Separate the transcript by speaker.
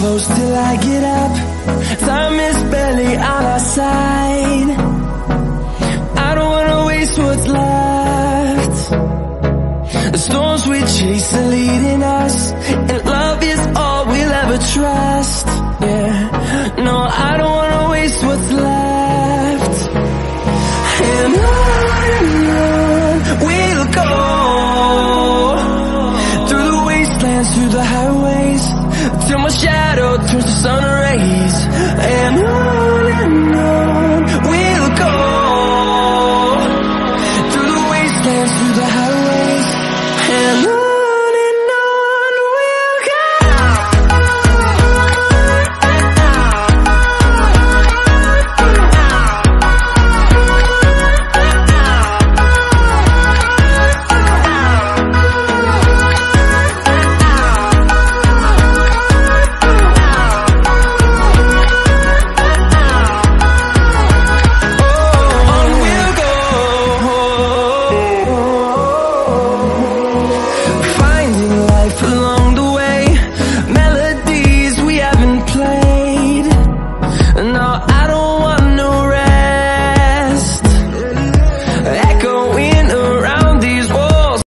Speaker 1: close till I get up. Time is barely on our side. I don't wanna waste what's left. The storms we chase are leading us.